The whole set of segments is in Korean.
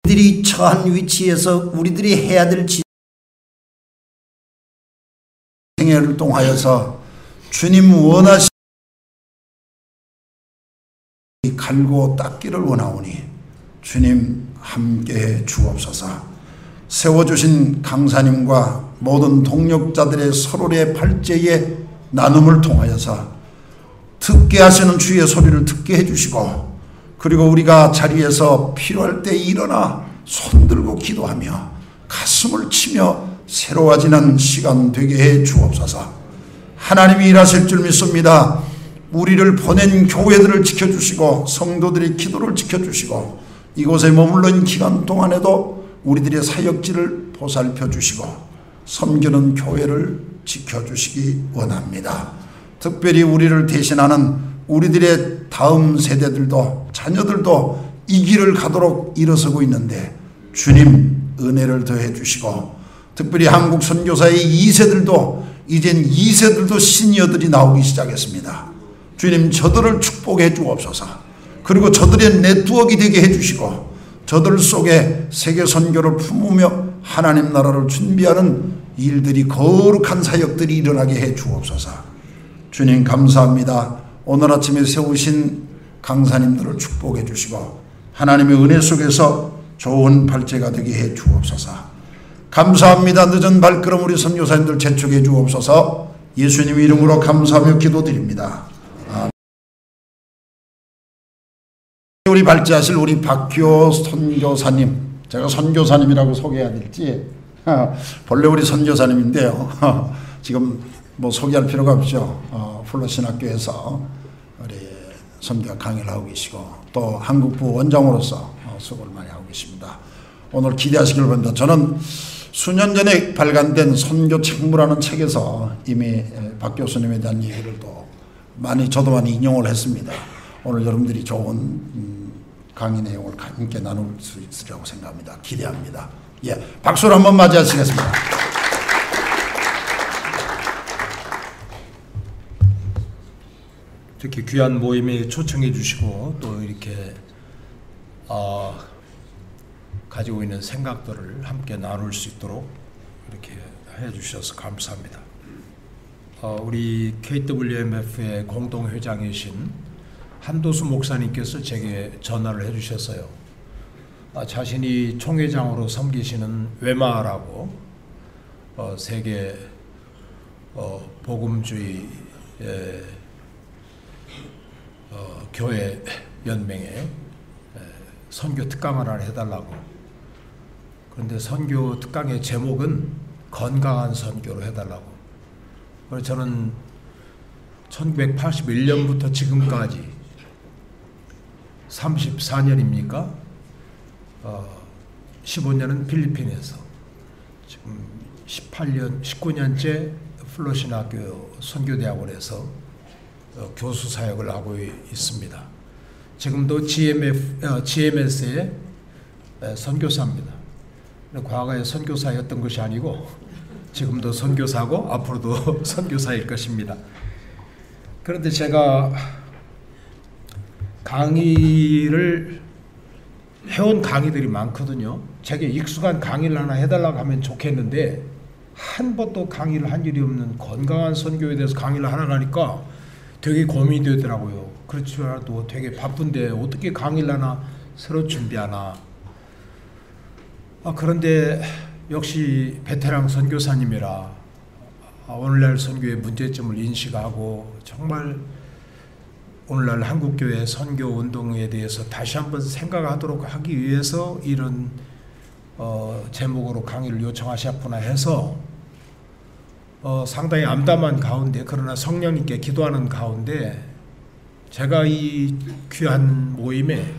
우리들이 처한 위치에서 우리들이 해야 될 생애를 통하여서 주님 원하시는 갈고 닦기를 원하오니 주님 함께해 주옵소서. 세워주신 강사님과 모든 동력자들의 서로의 발제의 나눔을 통하여서 듣게 하시는 주의 소리를 듣게 해주시고, 그리고 우리가 자리에서 필요할 때 일어나 손들고 기도하며 가슴을 치며 새로워지는 시간 되게 해 주옵소서. 하나님이 일하실 줄 믿습니다. 우리를 보낸 교회들을 지켜주시고 성도들의 기도를 지켜주시고 이곳에 머물러 있는 기간 동안에도 우리들의 사역지를 보살펴 주시고 섬기는 교회를 지켜주시기 원합니다. 특별히 우리를 대신하는 우리들의 다음 세대들도 자녀들도 이 길을 가도록 일어서고 있는데 주님 은혜를 더해 주시고, 특별히 한국 선교사의 2세들도 이젠 2세들도 시니어들이 나오기 시작했습니다. 주님 저들을 축복해 주옵소서. 그리고 저들의 네트워크가 되게 해주시고 저들 속에 세계 선교를 품으며 하나님 나라를 준비하는 일들이, 거룩한 사역들이 일어나게 해 주옵소서. 주님 감사합니다. 오늘 아침에 세우신 강사님들을 축복해 주시고 하나님의 은혜 속에서 좋은 발제가 되게 해 주옵소서. 감사합니다. 늦은 발걸음 우리 선교사님들 재촉해 주옵소서. 예수님 이름으로 감사하며 기도드립니다. 우리 발제하실 우리 박효 선교사님, 제가 선교사님이라고 소개해야 될지, 본래 우리 선교사님인데요. 지금 뭐 소개할 필요가 없죠. 플러신학교에서 우리 선교 강의를 하고 계시고 또 한국부 원장으로서 수고를 많이 하고 계십니다. 오늘 기대하시길 바랍니다. 저는 수년 전에 발간된 선교 책무라는 책에서 이미 박 교수님에 대한 얘기를 또 저도 많이 인용을 했습니다. 오늘 여러분들이 좋은 강의 내용을 함께 나눌 수 있으리라고 생각합니다. 기대합니다. 예, 박수로 한번 맞이하시겠습니다. 이렇게 귀한 모임에 초청해 주시고 또 이렇게 가지고 있는 생각들을 함께 나눌 수 있도록 이렇게 해 주셔서 감사합니다. 우리 KWMF의 공동회장이신 한도수 목사님께서 제게 전화를 해주셨어요. 자신이 총회장으로 섬기시는 외마라고 세계 복음주의 교회 연맹에 선교 특강을 하나 해달라고. 그런데 선교 특강의 제목은 건강한 선교로 해달라고. 그래서 저는 1981년부터 지금까지 34년입니까? 15년은 필리핀에서, 지금 18년, 19년째 플러신학교 선교대학원에서 교수 사역을 하고 있습니다. 지금도 GMS의 선교사입니다. 과거에 선교사였던 것이 아니고 지금도 선교사고 앞으로도 선교사일 것입니다. 그런데 제가 강의를 해온 강의들이 많거든요. 제게 익숙한 강의를 하나 해달라고 하면 좋겠는데 한 번도 강의를 한 일이 없는 건강한 선교에 대해서 강의를 하러 가니까 되게 고민이 되더라고요. 그렇지라도 되게 바쁜데 어떻게 강의를 하나 새로 준비하나. 그런데 역시 베테랑 선교사님이라 오늘날 선교의 문제점을 인식하고 정말 오늘날 한국교회 선교운동에 대해서 다시 한번 생각하도록 하기 위해서 이런 제목으로 강의를 요청하셨구나 해서 상당히 암담한 가운데, 그러나 성령님께 기도하는 가운데 제가 이 귀한 모임에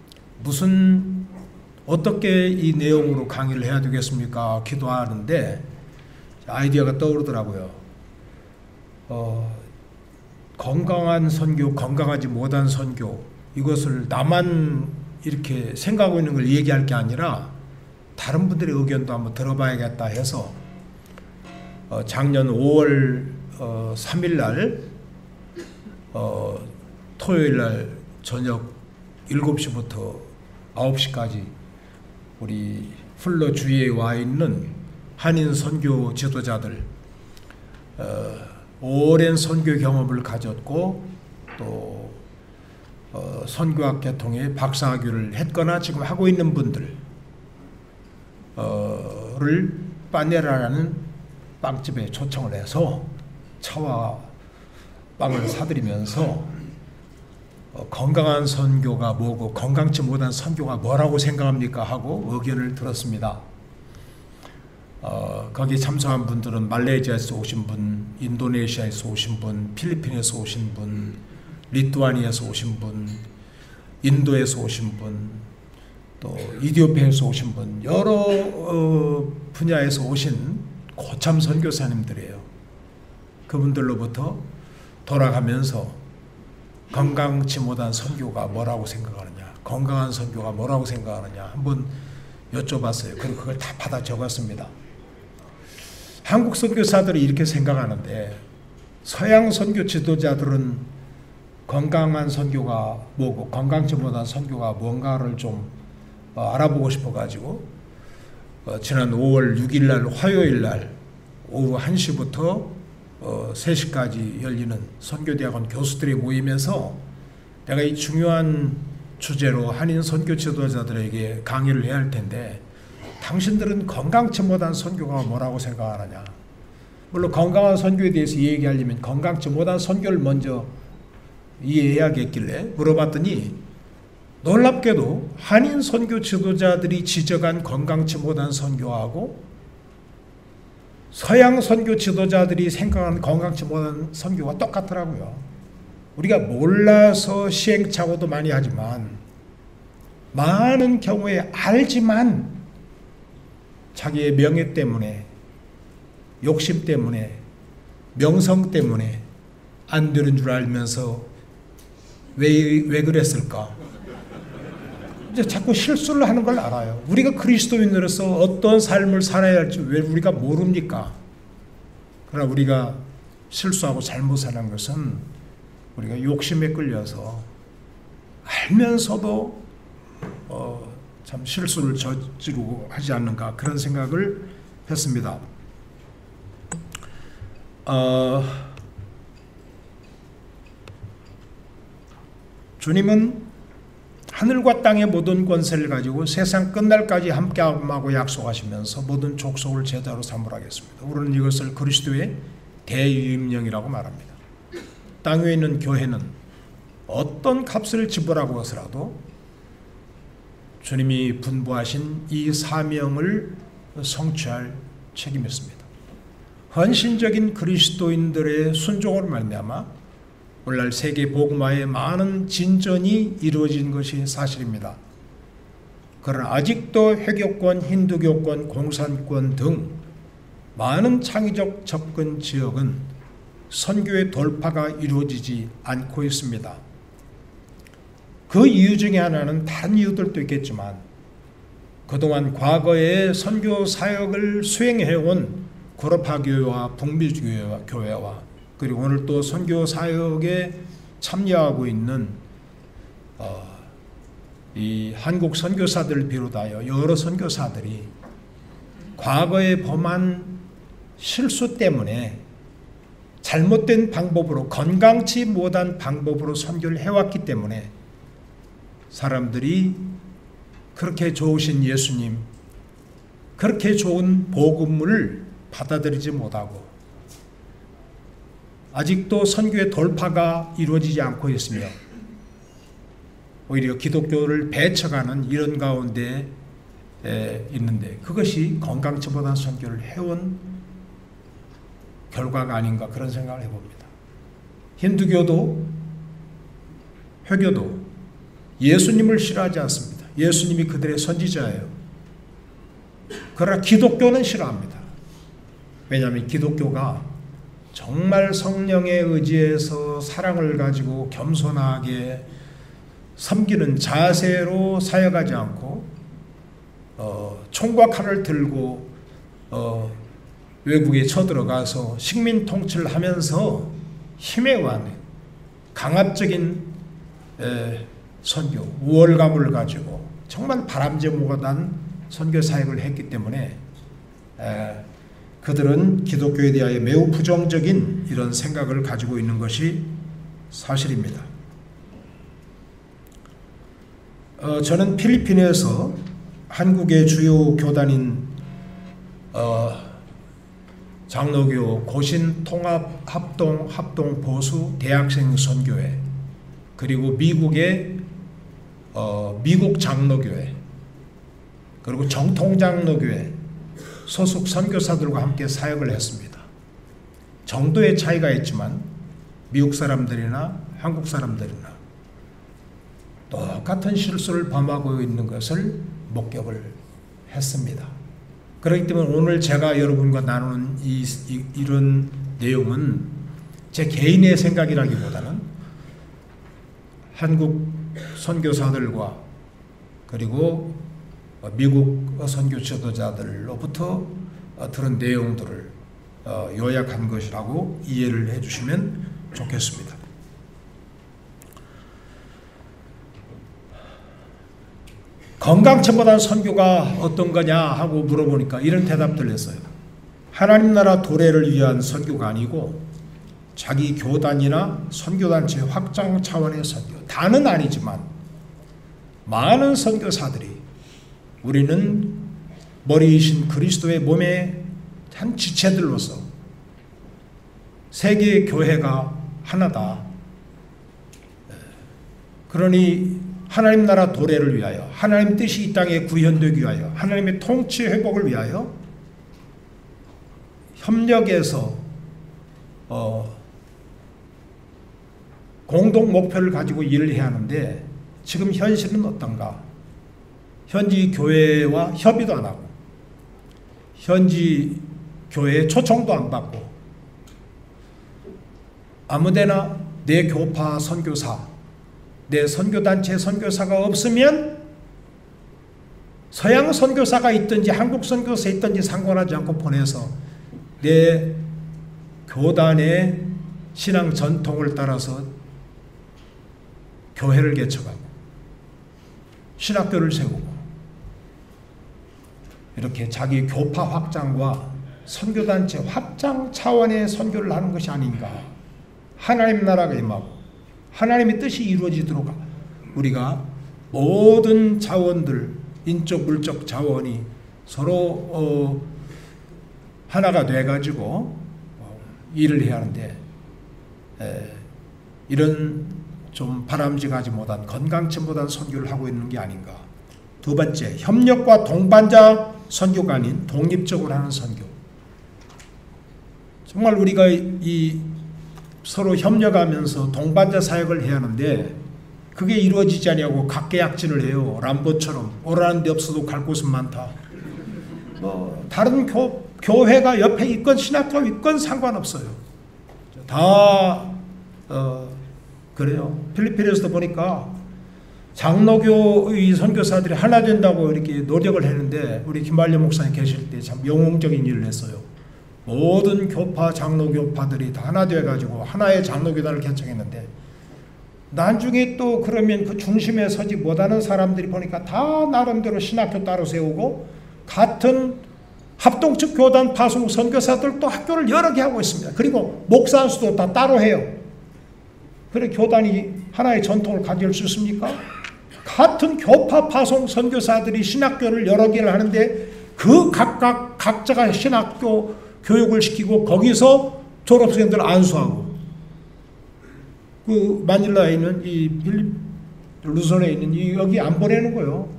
어떻게 이 내용으로 강의를 해야 되겠습니까? 기도하는데 아이디어가 떠오르더라고요. 건강한 선교, 건강하지 못한 선교, 이것을 나만 이렇게 생각하고 있는 걸 얘기할 게 아니라 다른 분들의 의견도 한번 들어봐야겠다 해서 작년 5월 3일 날 토요일 날 저녁 7시부터 9시까지 우리 플러 주위에 와 있는 한인 선교 지도자들, 오랜 선교 경험을 가졌고 또 선교학 계통의 박사학위를 했거나 지금 하고 있는 분들을 빠네라라는 빵집에 초청을 해서 차와 빵을 사드리면서 건강한 선교가 뭐고 건강치 못한 선교가 뭐라고 생각합니까 하고 의견을 들었습니다. 거기에 참석한 분들은 말레이시아에서 오신 분, 인도네시아에서 오신 분, 필리핀에서 오신 분, 리투아니아에서 오신 분, 인도에서 오신 분, 또 이디오피아에서 오신 분, 여러 분야에서 오신 고참 선교사님들이에요. 그분들로부터 돌아가면서 건강치 못한 선교가 뭐라고 생각하느냐, 건강한 선교가 뭐라고 생각하느냐 한번 여쭤봤어요. 그리고 그걸 다 받아 적었습니다. 한국 선교사들이 이렇게 생각하는데 서양 선교 지도자들은 건강한 선교가 뭐고 건강치 못한 선교가 뭔가를 좀 알아보고 싶어가지고 지난 5월 6일 날 화요일 날 오후 1시부터 3시까지 열리는 선교대학원 교수들이 모이면서 내가 이 중요한 주제로 한인 선교 지도자들에게 강의를 해야 할 텐데 당신들은 건강치 못한 선교가 뭐라고 생각하느냐. 물론 건강한 선교에 대해서 얘기하려면 건강치 못한 선교를 먼저 이해해야겠길래 물어봤더니 놀랍게도 한인 선교 지도자들이 지적한 건강치 못한 선교하고 서양 선교 지도자들이 생각하는 건강치 못한 선교가 똑같더라고요. 우리가 몰라서 시행착오도 많이 하지만 많은 경우에 알지만 자기의 명예 때문에 욕심 때문에 명성 때문에 안 되는 줄 알면서 왜 그랬을까? 이제 자꾸 실수를 하는 걸 알아요. 우리가 그리스도인으로서 어떤 삶을 살아야 할지 왜 우리가 모릅니까? 그러나 우리가 실수하고 잘못하는 것은 우리가 욕심에 끌려서 알면서도 참 실수를 저지르고 하지 않는가 그런 생각을 했습니다. 주님은 하늘과 땅의 모든 권세를 가지고 세상 끝날까지 함께하고 약속하시면서 모든 족속을 제자로 삼으라겠습니다. 우리는 이것을 그리스도의 대유임령이라고 말합니다. 땅 위에 있는 교회는 어떤 값을 지불하고 하더라도 주님이 분부하신 이 사명을 성취할 책임이 있습니다. 헌신적인 그리스도인들의 순종으로 말미암아 오늘날 세계 복음화에 많은 진전이 이루어진 것이 사실입니다. 그러나 아직도 회교권, 힌두교권, 공산권 등 많은 창의적 접근 지역은 선교의 돌파가 이루어지지 않고 있습니다. 그 이유 중에 하나는 다른 이유들도 있겠지만 그동안 과거에 선교 사역을 수행해온 구르파교회와 북미교회와 그리고 오늘 또 선교 사역에 참여하고 있는 이 한국 선교사들을 비롯하여 여러 선교사들이 과거에 범한 실수 때문에 잘못된 방법으로 건강치 못한 방법으로 선교를 해왔기 때문에 사람들이 그렇게 좋으신 예수님, 그렇게 좋은 복음을 받아들이지 못하고 아직도 선교의 돌파가 이루어지지 않고 있으며 오히려 기독교를 배척하는 이런 가운데 있는데 그것이 건강치 못한 선교를 해온 결과가 아닌가 그런 생각을 해봅니다. 힌두교도 회교도 예수님을 싫어하지 않습니다. 예수님이 그들의 선지자예요. 그러나 기독교는 싫어합니다. 왜냐하면 기독교가 정말 성령의 의지에서 사랑을 가지고 겸손하게 섬기는 자세로 사역하지 않고 총과 칼을 들고 외국에 쳐들어가서 식민 통치를 하면서 힘에 의한 강압적인 선교, 우월감을 가지고 정말 바람제무가 난 선교 사역을 했기 때문에 그들은 기독교에 대하여 매우 부정적인 이런 생각을 가지고 있는 것이 사실입니다. 저는 필리핀에서 한국의 주요 교단인 장로교 고신통합합동 보수 대학생 선교회, 그리고 미국의 미국 장로교회, 그리고 정통장로교회 소속 선교사들과 함께 사역을 했습니다. 정도의 차이가 있지만 미국 사람들이나 한국 사람들이나 똑같은 실수를 범하고 있는 것을 목격을 했습니다. 그렇기 때문에 오늘 제가 여러분과 나누는 이런 내용은 제 개인의 생각이라기보다는 한국 선교사들과 그리고 미국 선교 지도자들로부터 들은 내용들을 요약한 것이라고 이해를 해주시면 좋겠습니다. 건강책보다는 선교가 어떤 거냐 하고 물어보니까 이런 대답들을 했어요. 하나님 나라 도래를 위한 선교가 아니고 자기 교단이나 선교단체 확장 차원의 선교. 다는 아니지만 많은 선교사들이 우리는 머리이신 그리스도의 몸의 한 지체들로서 세계의 교회가 하나다. 그러니 하나님 나라 도래를 위하여, 하나님 뜻이 이 땅에 구현되기 위하여, 하나님의 통치 회복을 위하여 협력해서 공동 목표를 가지고 일을 해야 하는데 지금 현실은 어떤가? 현지 교회와 협의도 안 하고 현지 교회에 초청도 안 받고 아무데나 내 교파 선교사, 내 선교단체 선교사가 없으면 서양 선교사가 있든지 한국 선교사 있든지 상관하지 않고 보내서 내 교단의 신앙 전통을 따라서 교회를 개척하고 신학교를 세우고 이렇게 자기 교파 확장과 선교단체 확장 차원의 선교를 하는 것이 아닌가. 하나님 나라가 임하고 하나님의 뜻이 이루어지도록 우리가 모든 자원들, 인적 물적 자원이 서로 하나가 돼가지고 일을 해야 하는데 이런 좀 바람직하지 못한 건강증보다는 선교를 하고 있는 게 아닌가. 두 번째, 협력과 동반자 선교가 아닌 독립적으로 하는 선교. 정말 우리가 서로 협력하면서 동반자 사역을 해야 하는데 그게 이루어지지 않냐고 각계약진을 해요. 람보처럼 오라는 데 없어도 갈 곳은 많다. 다른 교회가 옆에 있건 신학교 있건 상관없어요. 다 그래요. 필리핀에서도 보니까 장로교의 선교사들이 하나 된다고 이렇게 노력을 했는데 우리 김발려 목사님 계실 때 참 영웅적인 일을 했어요. 모든 교파 장로교파들이 다 하나 돼가지고 하나의 장로교단을 개척했는데 나중에 또 그러면 그 중심에 서지 못하는 사람들이 보니까 다 나름대로 신학교 따로 세우고 같은 합동측 교단 파송 선교사들도 학교를 여러 개 하고 있습니다. 그리고 목사 수도 다 따로 해요. 그래 교단이 하나의 전통을 가질 수 있습니까? 같은 교파 파송 선교사들이 신학교를 여러 개를 하는데 그 각자가 신학교 교육을 시키고 거기서 졸업생들 안수하고 그 마닐라에 있는 이 루손에 있는 여기 안 보내는 거예요.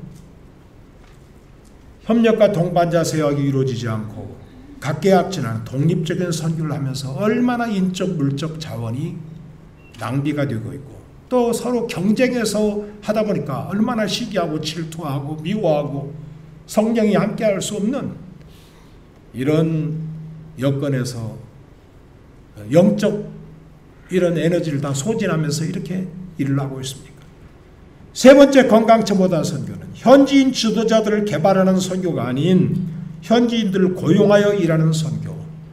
협력과 동반자 세역이 이루어지지 않고 각계약진하는 독립적인 선교를 하면서 얼마나 인적 물적 자원이 낭비가 되고 있고 또 서로 경쟁해서 하다 보니까 얼마나 시기하고 질투하고 미워하고 성령이 함께할 수 없는 이런 여건에서 영적 이런 에너지를 다 소진하면서 이렇게 일을 하고 있습니까? 세 번째, 건강처보다 선교는 현지인 지도자들을 개발하는 선교가 아닌 현지인들을 고용하여 일하는 선교.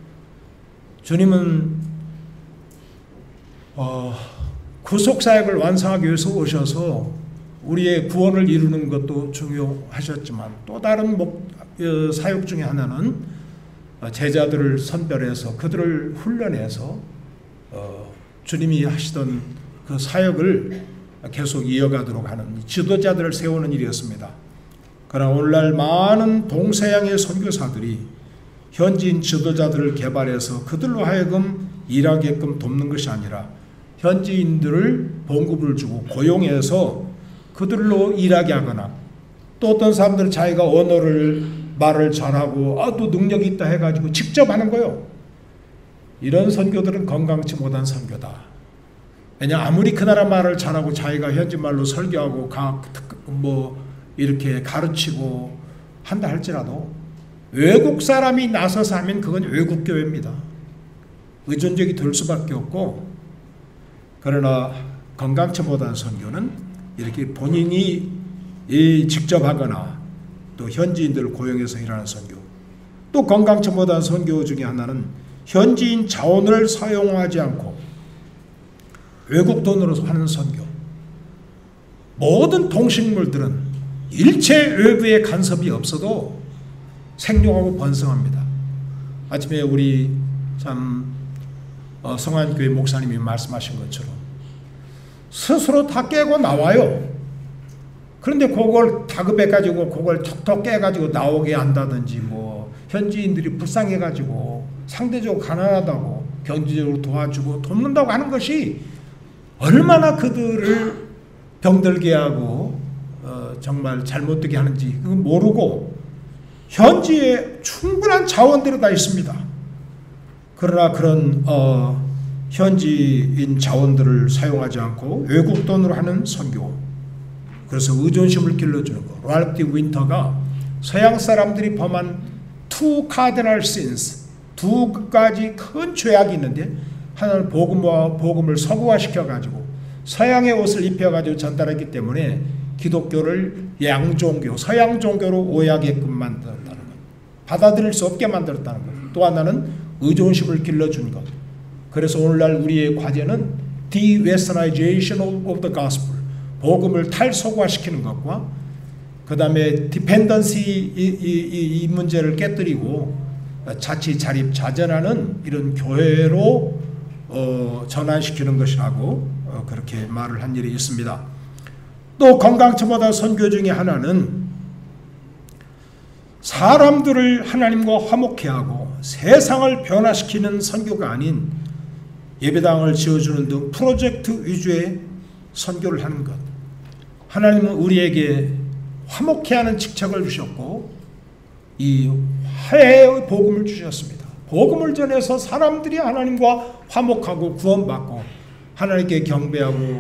주님은 구속사역을 완성하기 위해서 오셔서 우리의 구원을 이루는 것도 중요하셨지만 또 다른 사역 중에 하나는 제자들을 선별해서 그들을 훈련해서 주님이 하시던 그 사역을 계속 이어가도록 하는 지도자들을 세우는 일이었습니다. 그러나 오늘날 많은 동서양의 선교사들이 현지인 지도자들을 개발해서 그들로 하여금 일하게끔 돕는 것이 아니라 현지인들을 봉급을 주고 고용해서 그들로 일하게 하거나 또 어떤 사람들은 자기가 말을 잘하고 또 능력이 있다 해가지고 직접 하는 거예요. 이런 선교들은 건강치 못한 선교다. 왜냐 아무리 그 나라 말을 잘하고 자기가 현지 말로 설교하고 이렇게 가르치고 한다 할지라도 외국 사람이 나서서 하면 그건 외국 교회입니다. 의존적이 될 수밖에 없고, 그러나 건강치 못한 선교는 이렇게 본인이 직접 하거나 또 현지인들을 고용해서 일하는 선교, 또 건강치 못한 선교 중에 하나는 현지인 자원을 사용하지 않고 외국 돈으로 하는 선교. 모든 동식물들은 일체 외부의 간섭이 없어도 생존하고 번성합니다. 아침에 우리 성안교회 목사님이 말씀하신 것처럼 스스로 다 깨고 나와요. 그런데 그걸 다급해가지고 그걸 턱턱 깨가지고 나오게 한다든지 현지인들이 불쌍해가지고 상대적으로 가난하다고 경제적으로 도와주고 돕는다고 하는 것이 얼마나 그들을 병들게 하고 정말 잘못되게 하는지 그건 모르고 현지에 충분한 자원들이 다 있습니다. 그러나 그런 현지인 자원들을 사용하지 않고 외국 돈으로 하는 선교, 그래서 의존심을 길러주는 거. 랄프 디 윈터가 서양 사람들이 범한 two cardinal sins, 두 가지 큰 죄악이 있는데, 하나는 복음을 서구화시켜가지고 서양의 옷을 입혀가지고 전달했기 때문에 기독교를 양종교, 서양 종교로 오해하게끔 만들었다는 것, 받아들일 수 없게 만들었다는 것. 또 하나는 의존심을 길러준 것. 그래서 오늘날 우리의 과제는 de-westernization of the gospel, 복음을 탈서구화시키는 것과 그 다음에 디펜던시 이 문제를 깨뜨리고 자치 자립 자전하는 이런 교회로 전환시키는 것이라고 그렇게 말을 한 일이 있습니다. 또 건강처보다 선교 중에 하나는 사람들을 하나님과 화목케 하고 세상을 변화시키는 선교가 아닌 예배당을 지어주는 등 프로젝트 위주의 선교를 하는 것. 하나님은 우리에게 화목케 하는 직책을 주셨고 이 화해의 복음을 주셨습니다. 복음을 전해서 사람들이 하나님과 화목하고 구원받고 하나님께 경배하고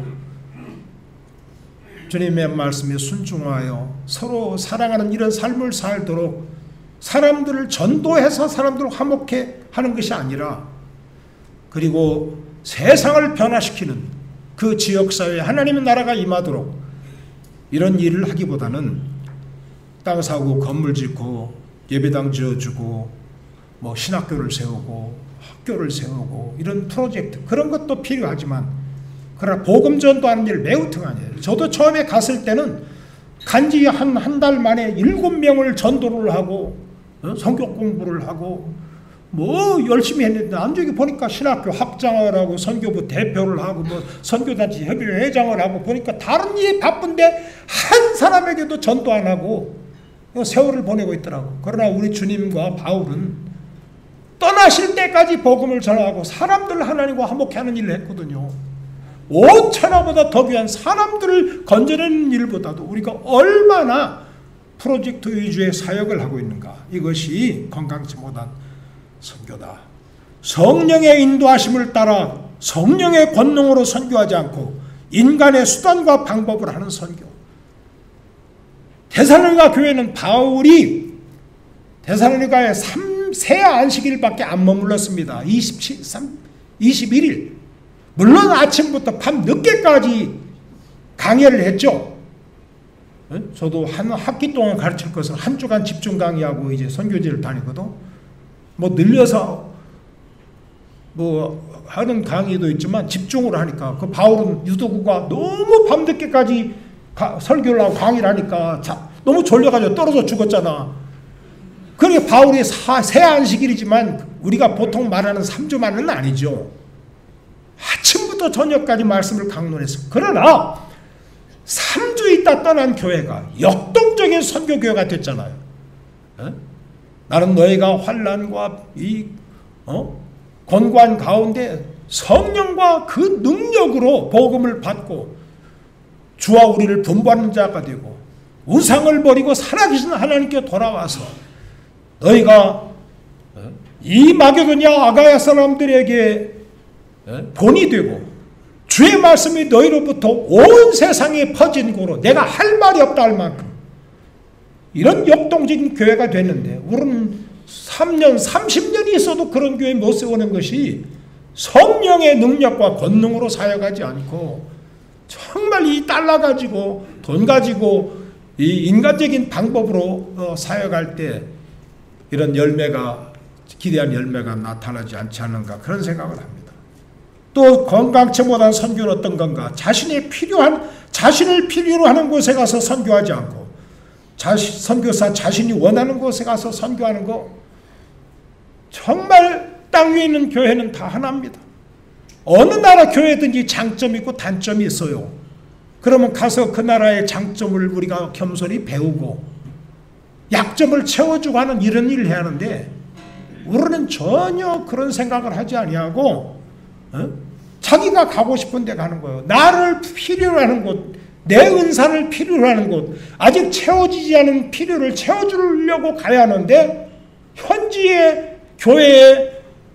주님의 말씀에 순종하여 서로 사랑하는 이런 삶을 살도록 사람들을 전도해서 사람들을 화목케 하는 것이 아니라, 그리고 세상을 변화시키는 그 지역사회에 하나님의 나라가 임하도록 이런 일을 하기보다는 땅 사고 건물 짓고 예배당 지어주고 신학교를 세우고 학교를 세우고 이런 프로젝트, 그런 것도 필요하지만 그러나 복음 전도하는 일 매우 등한해요. 저도 처음에 갔을 때는 간지 한 달 만에 7명을 전도를 하고 성경 공부를 하고 열심히 했는데 나중에 보니까 신학교 학장을 하고 선교부 대표를 하고 선교단체 협의회장을 하고 보니까 다른 일이 바쁜데 한 사람에게도 전도 안 하고 세월을 보내고 있더라고. 그러나 우리 주님과 바울은 떠나실 때까지 복음을 전하고 사람들 하나님과 화목케 하는 일을 했거든요. 온 천하보다 더 귀한 사람들을 건져내는 일보다도 우리가 얼마나 프로젝트 위주의 사역을 하고 있는가, 이것이 건강치 못한 선교다. 성령의 인도하심을 따라 성령의 권능으로 선교하지 않고 인간의 수단과 방법을 하는 선교. 데살로니가 교회는 바울이 데살로니가에 3세 안식일밖에 안 머물렀습니다. 21일. 물론 아침부터 밤 늦게까지 강의를 했죠. 저도 한 학기 동안 가르칠 것을 한 주간 집중 강의하고 이제 선교지를 다니거든. 늘려서 하는 강의도 있지만 집중으로 하니까 그 바울은 유도구가 너무 밤늦게까지 설교를 하고 강의를 하니까 너무 졸려가지고 떨어져 죽었잖아. 그러니까 바울이 새 안식일이지만 우리가 보통 말하는 3주만은 아니죠. 아침부터 저녁까지 말씀을 강론했어. 그러나 3주 있다 떠난 교회가 역동적인 선교교회가 됐잖아요. 나는 너희가 환난과 이 권고한 가운데 성령과 그 능력으로 복음을 받고 주와 우리를 분부하는 자가 되고 우상을 버리고 살아계신 하나님께 돌아와서 너희가 이 마게도냐 아가야 사람들에게 본이 되고 주의 말씀이 너희로부터 온 세상에 퍼진 고로 내가 할 말이 없다 할 만큼 이런 역동적인 교회가 됐는데 우리는 3년 30년이 있어도 그런 교회 못 세우는 것이 성령의 능력과 권능으로 사역하지 않고 정말 이 달러 가지고 돈 가지고 이 인간적인 방법으로 사역할 때 이런 열매가 기대한 열매가 나타나지 않지 않는가 그런 생각을 합니다. 또 건강체보다는 선교는 어떤 건가? 자신을 필요로 하는 곳에 가서 선교하지 않고 선교사 자신이 원하는 곳에 가서 선교하는 거 정말 땅 위에 있는 교회는 다 하나입니다. 어느 나라 교회든지 장점이 있고 단점이 있어요. 그러면 가서 그 나라의 장점을 우리가 겸손히 배우고 약점을 채워주고 하는 이런 일을 해야 하는데 우리는 전혀 그런 생각을 하지 아니하고 자기가 가고 싶은 데 가는 거예요. 나를 필요로 하는 곳, 내 은사를 필요로 하는 곳, 아직 채워지지 않은 필요를 채워주려고 가야 하는데 현지의 교회의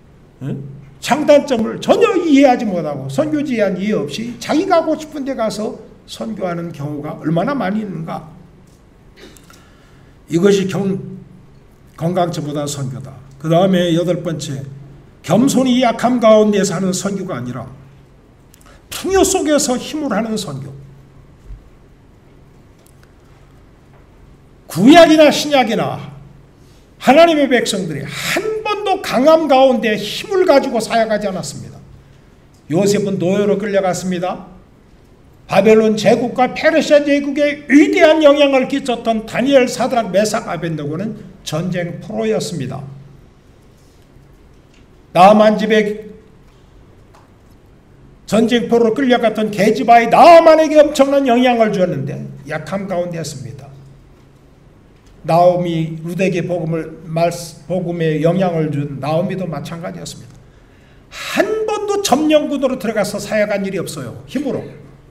장단점을 전혀 이해하지 못하고 선교지에 대한 이해 없이 자기 가고 싶은 데 가서 선교하는 경우가 얼마나 많이 있는가. 이것이 건강체보다 선교다. 그 다음에 8번째, 겸손히 약함 가운데서 하는 선교가 아니라 풍요 속에서 힘을 하는 선교. 구약이나 신약이나 하나님의 백성들이 한 번도 강함 가운데 힘을 가지고 사역하지 않았습니다. 요셉은 노예로 끌려갔습니다. 바벨론 제국과 페르시아 제국에 위대한 영향을 끼쳤던 다니엘, 사드락, 메삭, 아벤느고는 전쟁 프로였습니다. 나아만 집에 전쟁 포로로 끌려갔던 게지바의 나아만에게 엄청난 영향을 주었는데 약함 가운데 했습니다. 나오미 루덱의 복음에 영향을 준 나오미도 마찬가지였습니다. 한 번도 점령군으로 들어가서 사역한 일이 없어요. 힘으로.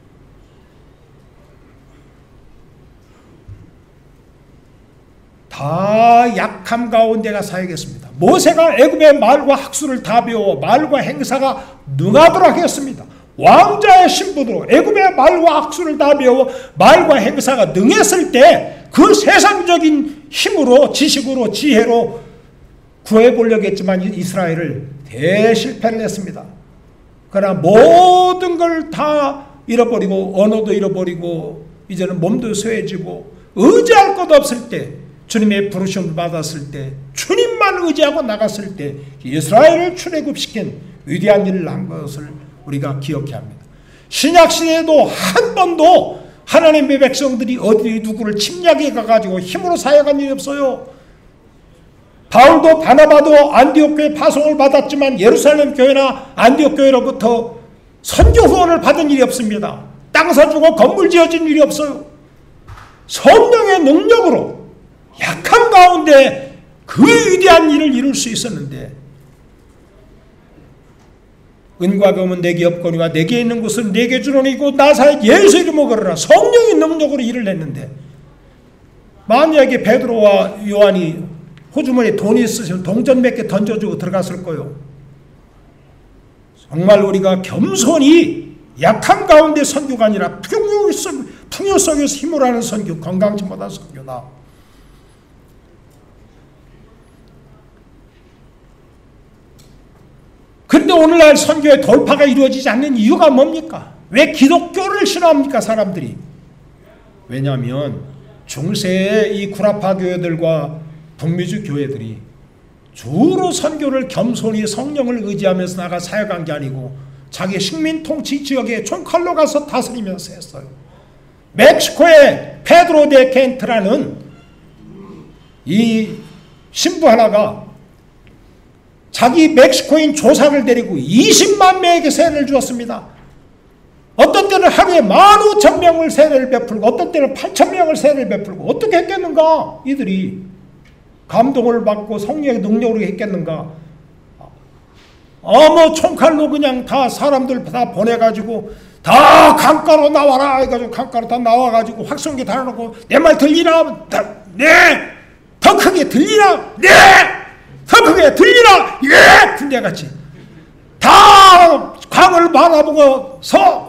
다 약함 가운데가 사역했습니다. 모세가 애굽의 말과 학술을 다 배워 말과 행사가 능하도록 했습니다. 왕자의 신분으로 애굽의 말과 학술을 다 배워 말과 행사가 능했을 때 그 세상적인 힘으로 지식으로 지혜로 구해보려고 했지만 이스라엘을 대실패를 했습니다. 그러나 모든 걸 다 잃어버리고 언어도 잃어버리고 이제는 몸도 쇠해지고 의지할 것 없을 때 주님의 부르심을 받았을 때 주님만 의지하고 나갔을 때 이스라엘을 출애굽시킨 위대한 일을 한 것을 우리가 기억해야 합니다. 신약시대에도 한 번도 하나님의 백성들이 어디 누구를 침략해 가가지고 힘으로 사역한 일이 없어요. 바울도 바나바도 안디옥 교회 파송을 받았지만 예루살렘 교회나 안디옥 교회로부터 선교 후원을 받은 일이 없습니다. 땅 사주고 건물 지어진 일이 없어요. 성령의 능력으로 약한 가운데 그 위대한 일을 이룰 수 있었는데 은과 금은 내게 없거니와 내게 있는 것은 내게 주노니고 나사렛 예수 이름으로 걸어라. 성령의 능력으로 일을 했는데 만약에 베드로와 요한이 호주머니에 돈이 있으시면 동전 몇 개 던져주고 들어갔을 거예요. 정말 우리가 겸손히 약한 가운데 선교가 아니라 풍요 속에서 힘을 하는 선교, 건강증보다 선교다. 그런데 오늘날 선교의 돌파가 이루어지지 않는 이유가 뭡니까? 왜 기독교를 싫어합니까 사람들이? 왜냐하면 중세의 이 구라파 교회들과 북미주 교회들이 주로 선교를 겸손히 성령을 의지하면서 나가 사역한 게 아니고 자기 식민 통치 지역에 총칼로 가서 다스리면서 했어요. 멕시코의 페드로 데 켄트라는 이 신부 하나가 자기 멕시코인 조상을 데리고 20만 명에게 세례를 주었습니다. 어떤 때는 하루에 15,000명을 세례를 베풀고 어떤 때는 8,000명을 세례를 베풀고 어떻게 했겠는가? 이들이 감동을 받고 성령의 능력으로 했겠는가? 어머 총칼로 그냥 다 사람들 다 보내가지고 다 강가로 나와라 해가지고 강가로 다 나와가지고 확성기 달아놓고 내 말 들리나? 네! 더 크게 들리나? 네! 더 크게 들리나? 예! 군대같이 다 광을 바라보고서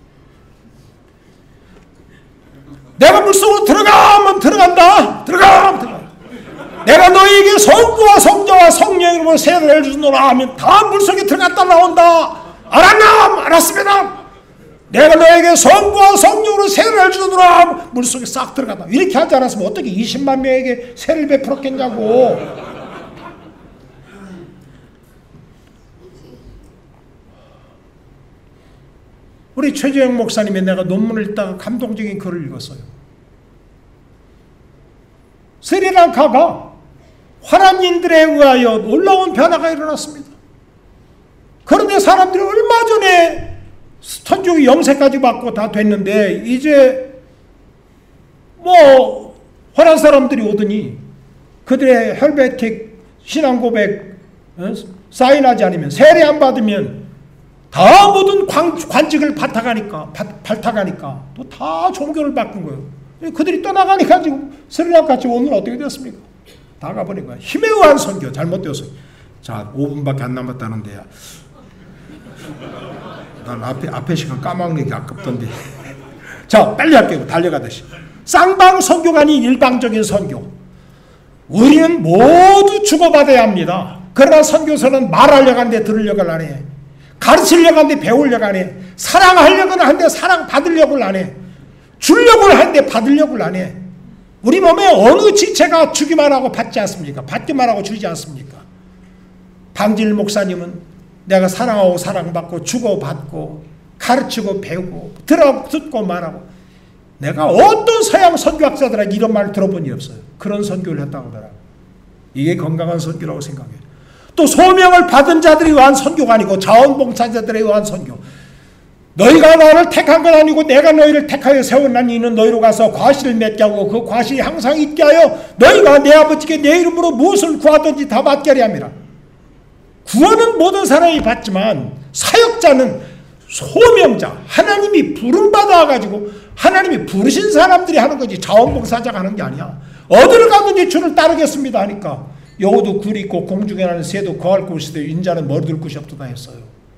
내가 물속으로 들어가면 들어간다. 들어가면 들어간다. 내가 너희에게 성부와 성자와 성령으로 세례를 주노라 하면 다 물속에 들어갔다 나온다. 알았나? 알았습니다. 내가 너에게 성부와 성령으로 세례를 주노라 하면 물속에 싹 들어간다. 이렇게 하지 않았으면 어떻게 20만 명에게 세례를 베풀었겠냐고. 우리 최재형 목사님의 내가 논문을 읽다가 감동적인 글을 읽었어요. 스리랑카가 화란인들에 의하여 놀라운 변화가 일어났습니다. 그런데 사람들이 얼마 전에 천주교 영세까지 받고 다 됐는데 이제 뭐 화란 사람들이 오더니 그들의 헬베틱 신앙 고백 사인하지 않으면 세례 안 받으면 다 모든 관직을 발탁하니까 또 다 종교를 바꾼 거예요. 그들이 떠나가니까 지금 스리랑카같이 오늘 어떻게 됐습니까? 다 가버린 거야. 힘에 의한 선교 잘못되었어요. 자 5분밖에 안 남았다는데 난 앞에 시간 까먹는 아깝던데. 자 빨리 할게요. 달려가듯이. 쌍방 선교가 아닌 일방적인 선교. 우리는 모두 주고받아야 합니다. 그러나 선교사는 말하려고 하는데 들으려고 안 해. 가르치려고 하는데 배우려고 안 해. 사랑하려고 하는데 사랑받으려고 안 해. 주려고 하는데 받으려고 안 해. 우리 몸에 어느 지체가 주기만 하고 받지 않습니까? 받기만 하고 주지 않습니까? 방질 목사님은 내가 사랑하고 사랑받고 주고받고 가르치고 배우고 듣고 말하고 내가 어떤 서양 선교학자들에게 이런 말을 들어본 일 없어요. 그런 선교를 했다고 하더라고요. 이게 건강한 선교라고 생각해요. 또 소명을 받은 자들에 의한 선교가 아니고 자원봉사자들에 의한 선교. 너희가 나를 택한 건 아니고 내가 너희를 택하여 세워난 이는 너희로 가서 과실을 맺게 하고 그 과실이 항상 있게 하여 너희가 내 아버지께 내 이름으로 무엇을 구하든지 다 받게 하려 함이라. 구원은 모든 사람이 받지만 사역자는 소명자, 하나님이 부름받아가지고 하나님이 부르신 사람들이 하는 거지 자원봉사자가 하는 게 아니야. 어디를 가든지 주를 따르겠습니다 하니까 여우도 굴이 있고 공중에 나는 새도 거할 곳이 되어 인자는 머리둘 곳이 없도다 했어요.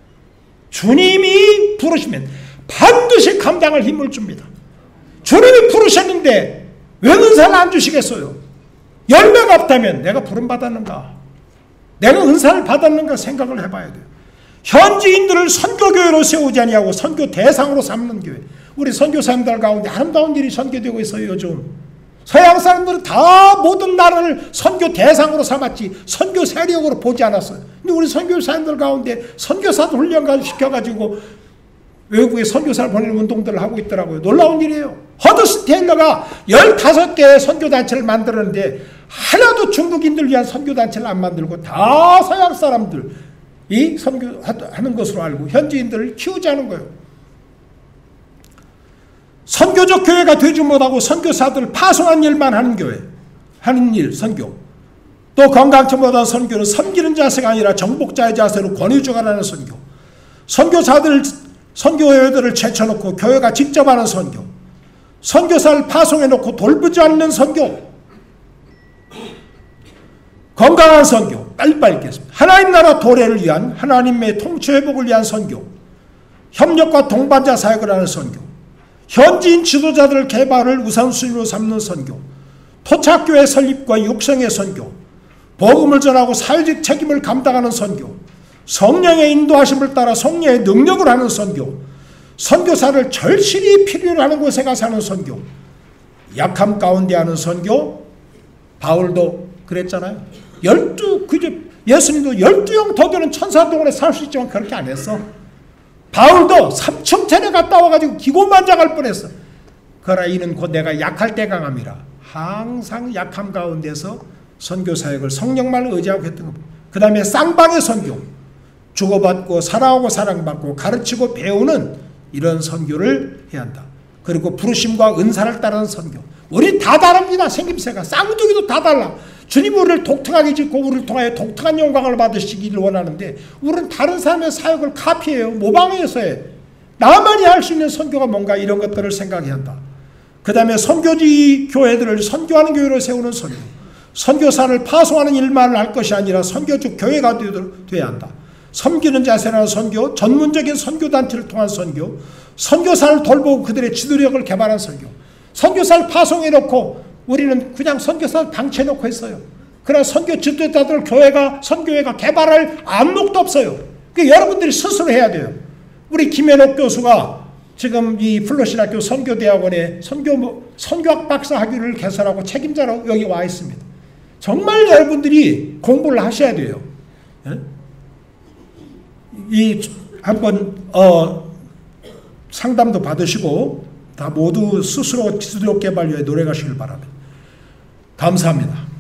주님이 부르시면 반드시 감당할 힘을 줍니다. 주님이 부르셨는데 왜 은사를 안 주시겠어요? 열매가 없다면 내가 부름받았는가? 내가 은사를 받았는가 생각을 해봐야 돼요. 현지인들을 선교교회로 세우지 아니하고 선교 대상으로 삼는 교회. 우리 선교사님들 가운데 아름다운 일이 선교되고 있어요. 요즘 서양 사람들은 다 모든 나라를 선교 대상으로 삼았지 선교 세력으로 보지 않았어요. 근데 우리 선교사님들 가운데 선교사도 훈련을 시켜가지고 외국에 선교사를 보내는 운동들을 하고 있더라고요. 놀라운 일이에요. 허드스테일러가 15개의 선교단체를 만들었는데 하나도 중국인들 위한 선교단체를 안 만들고 다 서양 사람들이 선교하는 것으로 알고 현지인들을 키우자는 거예요. 선교적 교회가 되지 못하고 선교사들을 파송한 일만 하는 교회, 하는 일, 선교. 또 건강치 못한 선교는 섬기는 자세가 아니라 정복자의 자세로 권위주관하는 선교. 선교회들을 제쳐놓고 교회가 직접 하는 선교. 선교사를 파송해놓고 돌보지 않는 선교. 건강한 선교. 빨리빨리 읽겠습니다. 하나님 나라 도래를 위한 하나님의 통치 회복을 위한 선교. 협력과 동반자 사역을 하는 선교. 현지인 지도자들 개발을 우선순위로 삼는 선교, 토착교회 설립과 육성의 선교, 복음을 전하고 사회적 책임을 감당하는 선교, 성령의 인도하심을 따라 성령의 능력을 하는 선교, 선교사를 절실히 필요로 하는 곳에 가서 하는 선교, 약함 가운데 하는 선교. 바울도 그랬잖아요. 예수님도 12영 더 되는 천사 동안에 살 수 있지만 그렇게 안 했어. 바울도 삼층천에 갔다 와가지고 기고만장할 뻔했어. 그러나 이는 곧 내가 약할 때 강함이라. 항상 약함 가운데서 선교 사역을 성령만을 의지하고 했던 겁니다. 그 다음에 쌍방의 선교, 주고받고 사랑하고 사랑받고 가르치고 배우는 이런 선교를 해야 한다. 그리고 부르심과 은사를 따르는 선교. 우리 다 다릅니다. 생김새가 쌍둥이도 다 달라. 주님 우리를 독특하게 짓고 우리를 통하여 독특한 영광을 받으시기를 원하는데 우리는 다른 사람의 사역을 카피해요. 모방해서 해. 나만이 할 수 있는 선교가 뭔가, 이런 것들을 생각해야 한다. 그 다음에 선교지 교회들을 선교하는 교회로 세우는 선교. 선교사를 파송하는 일만을 할 것이 아니라 선교주 교회가 되어야 한다. 섬기는 자세라는 선교, 전문적인 선교단체를 통한 선교, 선교사를 돌보고 그들의 지도력을 개발한 선교. 선교사를 파송해놓고 우리는 그냥 선교사를 방치해놓고 있어요. 그러나 선교 지도자들 교회가, 선교회가 개발할 안목도 없어요. 그러니까 여러분들이 스스로 해야 돼요. 우리 김현옥 교수가 지금 이 플러신학교 선교대학원에 선교학 박사 학위를 개설하고 책임자로 여기 와 있습니다. 정말 여러분들이 공부를 하셔야 돼요. 이 한번 상담도 받으시고 다 모두 스스로 지도력 개발료에 노력하시길 바랍니다. 감사합니다.